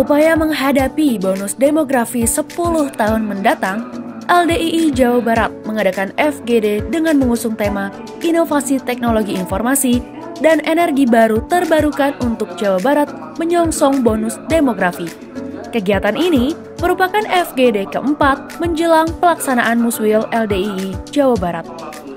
upaya menghadapi bonus demografi 10 tahun mendatang, LDII Jawa Barat mengadakan FGD dengan mengusung tema Inovasi Teknologi Informasi dan Energi Baru Terbarukan untuk Jawa Barat menyongsong bonus demografi. Kegiatan ini merupakan FGD keempat menjelang pelaksanaan Muswil LDII Jawa Barat.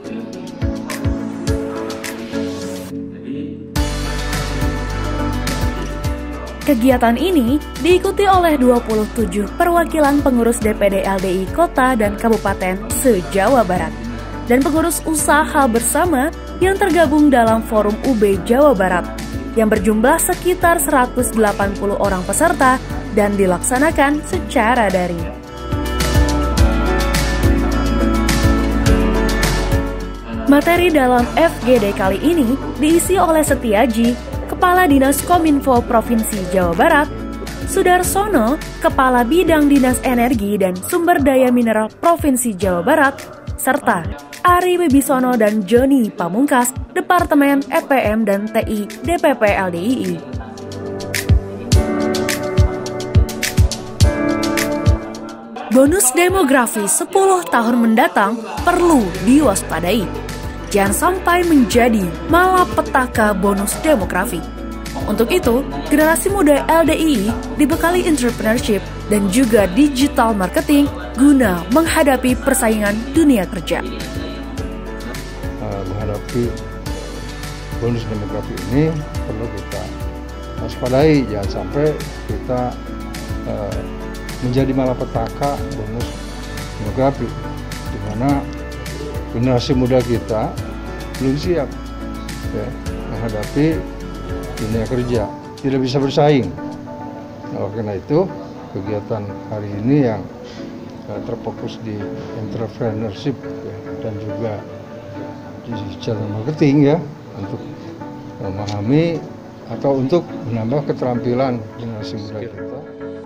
Kegiatan ini diikuti oleh 27 perwakilan pengurus DPD LDI Kota dan Kabupaten se-Jawa Barat dan pengurus usaha bersama yang tergabung dalam Forum UB Jawa Barat yang berjumlah sekitar 180 orang peserta dan dilaksanakan secara daring. Materi dalam FGD kali ini diisi oleh Setiaji, Kepala Dinas Kominfo Provinsi Jawa Barat, Sudarsono, Kepala Bidang Dinas Energi dan Sumber Daya Mineral Provinsi Jawa Barat, serta Ari Wibisono dan Joni Pamungkas, Departemen EPM dan TI DPP LDII. Bonus demografi 10 tahun mendatang perlu diwaspadai. Jangan sampai menjadi malapetaka bonus demografi. Untuk itu, generasi muda LDII dibekali entrepreneurship dan juga digital marketing guna menghadapi persaingan dunia kerja. Menghadapi bonus demografi ini perlu kita waspadai, jangan sampai kita menjadi malapetaka bonus demografi, di mana generasi muda kita belum siap menghadapi dunia kerja, tidak bisa bersaing. Nah, karena itu kegiatan hari ini yang terfokus di entrepreneurship dan juga digital marketing untuk memahami atau untuk menambah keterampilan generasi muda kita.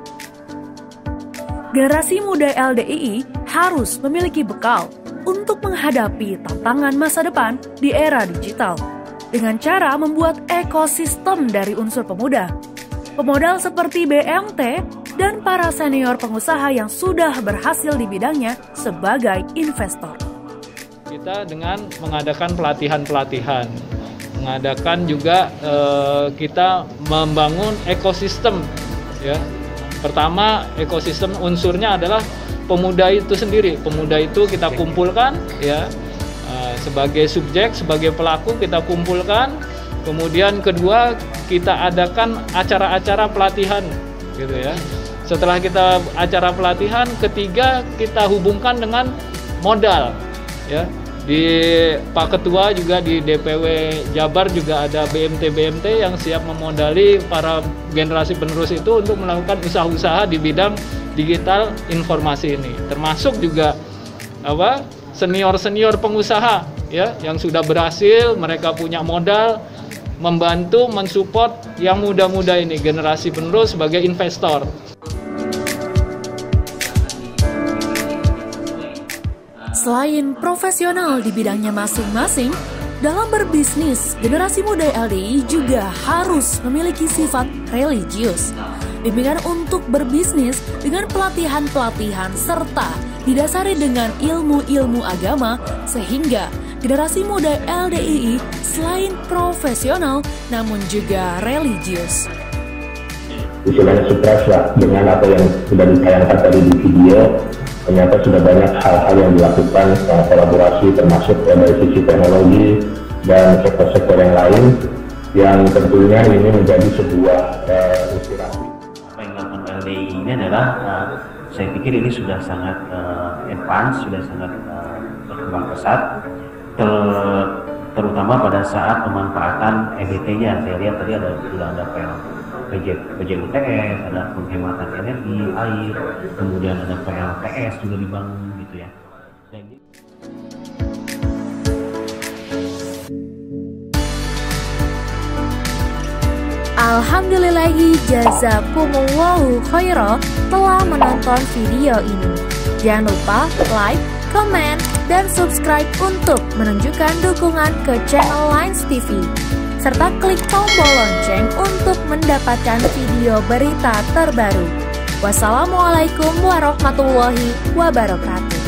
Generasi muda LDII harus memiliki bekal untuk menghadapi tantangan masa depan di era digital dengan cara membuat ekosistem dari unsur pemuda, pemodal seperti BMT, dan para senior pengusaha yang sudah berhasil di bidangnya sebagai investor. Kita dengan mengadakan pelatihan-pelatihan, mengadakan juga kita membangun ekosistem. Pertama, ekosistem unsurnya adalah pemuda itu sendiri. Pemuda itu kita kumpulkan sebagai subjek, sebagai pelaku kita kumpulkan. Kemudian kedua, kita adakan acara-acara pelatihan Setelah kita acara pelatihan, ketiga kita hubungkan dengan modal Di Pak Ketua juga di DPW Jabar juga ada BMT yang siap memodali para generasi penerus itu untuk melakukan usaha-usaha di bidang digital informasi ini, termasuk juga senior pengusaha yang sudah berhasil, mereka punya modal, membantu mensupport yang muda-muda ini, generasi penerus sebagai investor. Selain profesional di bidangnya masing-masing, dalam berbisnis, generasi muda LDII juga harus memiliki sifat religius. Bimbingan untuk berbisnis dengan pelatihan-pelatihan serta didasari dengan ilmu-ilmu agama sehingga generasi muda LDII selain profesional namun juga religius. Istilahnya sukses lah dengan apa yang sudah ditayangkan tadi di video. Ternyata sudah banyak hal-hal yang dilakukan kolaborasi termasuk dari sisi teknologi dan sektor-sektor yang lain yang tentunya ini menjadi sebuah inspirasi. Apa yang dilakukan LDII ini adalah saya pikir ini sudah sangat advance, sudah sangat berkembang pesat, terutama pada saat pemanfaatan EBT-nya. Saya lihat tadi sudah ada PJUTS, ada penghematan energi, air, kemudian ada PLTS juga dibangun gitu ya. Alhamdulillahi jazakumullahu khairan telah menonton video ini. Jangan lupa like, comment, dan subscribe untuk menunjukkan dukungan ke channel Lines TV. serta klik tombol lonceng untuk mendapatkan video berita terbaru. Wassalamualaikum warahmatullahi wabarakatuh.